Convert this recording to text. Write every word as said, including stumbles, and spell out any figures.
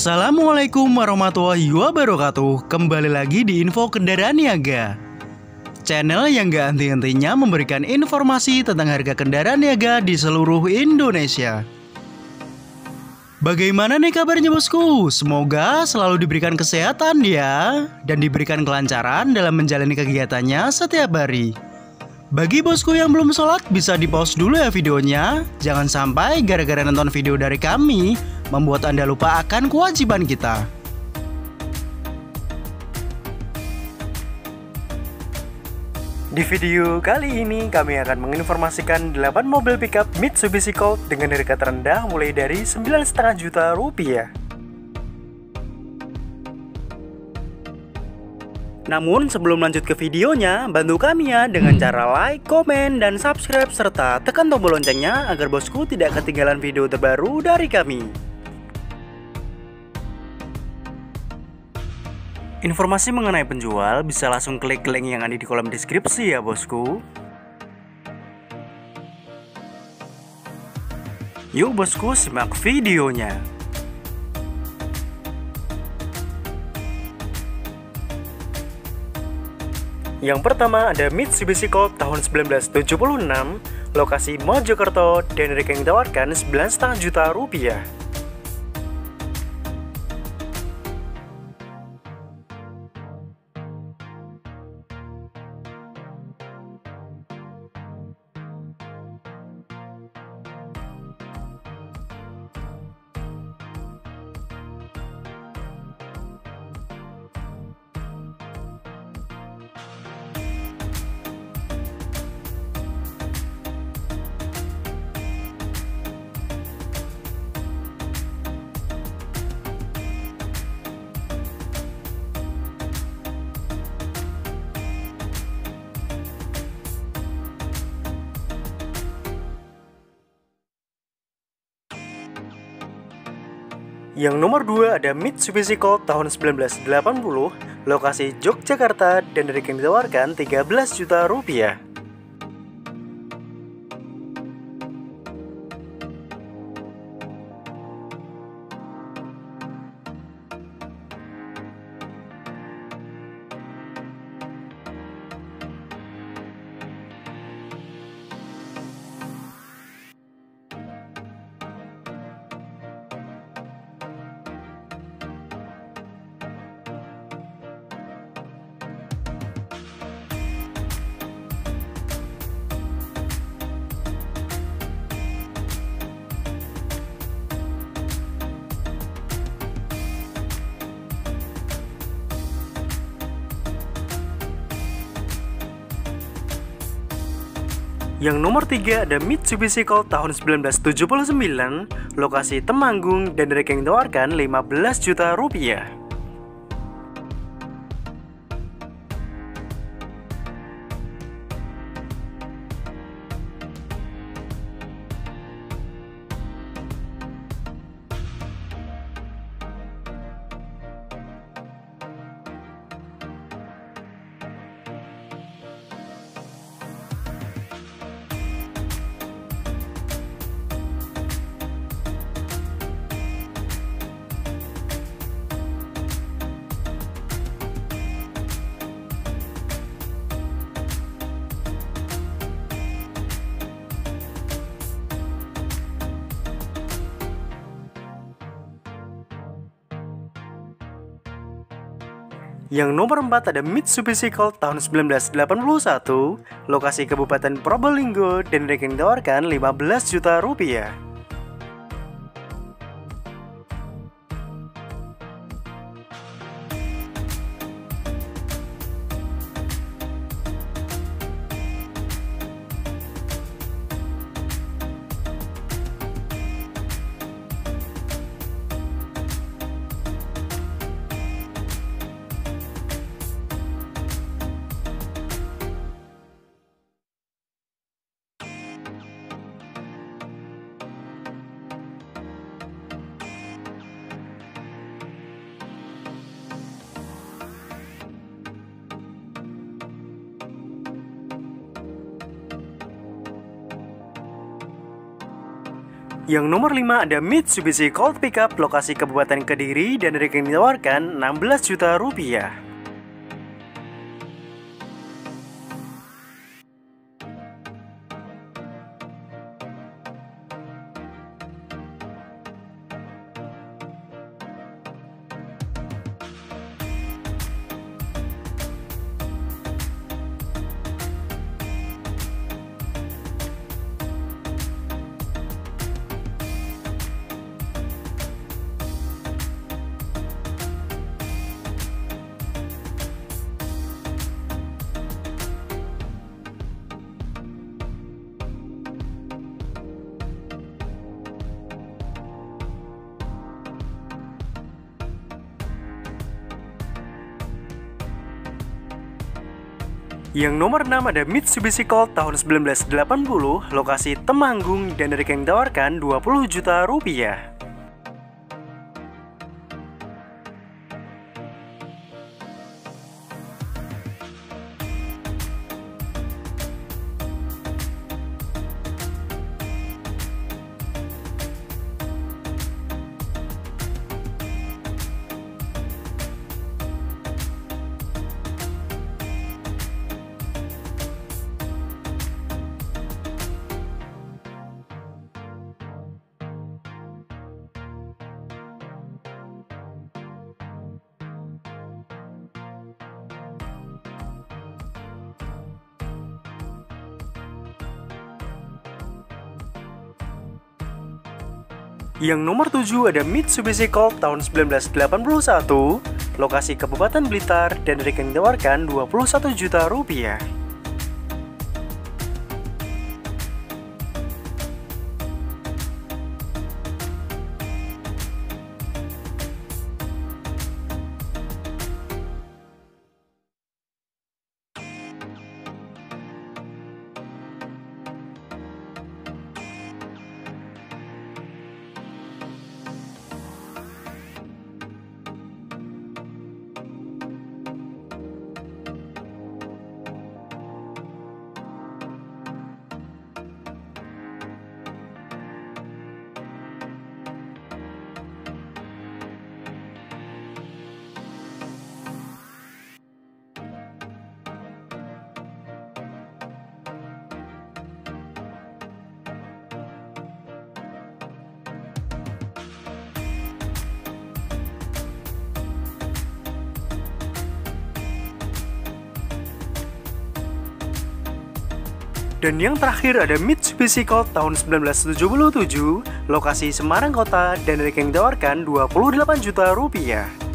Assalamualaikum warahmatullahi wabarakatuh. Kembali lagi di Info Kendaraan Niaga, channel yang gak henti-hentinya memberikan informasi tentang harga kendaraan niaga di seluruh Indonesia. Bagaimana nih kabarnya bosku? Semoga selalu diberikan kesehatan ya, dan diberikan kelancaran dalam menjalani kegiatannya setiap hari. Bagi bosku yang belum sholat, bisa di pause dulu ya videonya. Jangan sampai gara-gara nonton video dari kami membuat Anda lupa akan kewajiban kita. Di video kali ini kami akan menginformasikan delapan mobil pickup Mitsubishi Colt dengan harga terendah mulai dari sembilan koma lima juta rupiah. Namun sebelum lanjut ke videonya, bantu kami ya dengan cara like, komen, dan subscribe serta tekan tombol loncengnya agar bosku tidak ketinggalan video terbaru dari kami. Informasi mengenai penjual bisa langsung klik link yang ada di kolom deskripsi ya bosku. Yuk bosku, simak videonya. Yang pertama ada Mitsubishi Colt tahun seribu sembilan ratus tujuh puluh enam, lokasi Mojokerto, dan harga yang ditawarkan sembilan koma lima juta rupiah. Yang nomor dua ada Mitsubishi Colt tahun seribu sembilan ratus delapan puluh, lokasi Yogyakarta, dan harga yang ditawarkan tiga belas juta rupiah. Yang nomor tiga ada Mitsubishi Colt tahun seribu sembilan ratus tujuh puluh sembilan, lokasi Temanggung, dan harga yang ditawarkan lima belas juta rupiah. Yang nomor empat ada Mitsubishi Colt tahun seribu sembilan ratus delapan puluh satu, lokasi Kabupaten Probolinggo, dan harga yang ditawarkan lima belas juta rupiah. Yang nomor lima ada Mitsubishi Colt Pickup lokasi Kabupaten Kediri dan rekening ditawarkan enam belas juta rupiah. Yang nomor enam ada Mitsubishi Colt tahun seribu sembilan ratus delapan puluh, lokasi Temanggung dan rekening ditawarkan dua puluh juta rupiah. Yang nomor tujuh ada Mitsubishi Colt tahun seribu sembilan ratus delapan puluh satu, lokasi Kabupaten Blitar dan rekening ditawarkan dua puluh satu juta rupiah. Dan yang terakhir ada Mitsubishi Colt tahun seribu sembilan ratus tujuh puluh tujuh, lokasi Semarang Kota dan rekening ditawarkan dua puluh delapan juta rupiah.